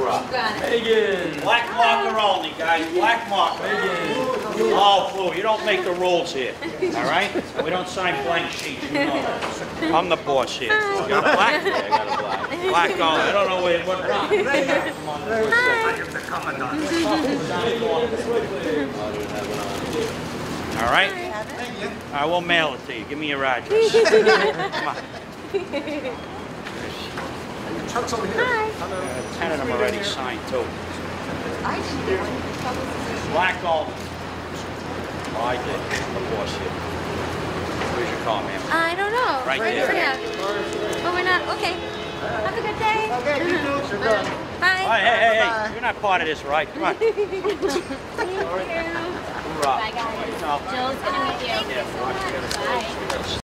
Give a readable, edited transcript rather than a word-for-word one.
Megan. Black marker only, guys. Black marker. Megan. All blue. You don't make the rules here. All right? We don't sign blank sheets. You know that. I'm the boss here. You got a black? Yeah, I got a black. Black only. I don't know what. All right? I will mail it to you. Give me your address. Come on. Chuck's over here. Hi. 10 of them already signed too. I didn't do one. Black gold. Oh, I did. The boss here. Where's your car, ma'am? I don't know. Right Where there. is it at? Oh, we're not. Okay. Have a good day. Okay, you too. You're done. Oh, Bye. hey. You're not part of this, right? Come on. Thank you. Hoorah. Bye, guys. Joe's gonna meet you. Yeah, watch it. Bye.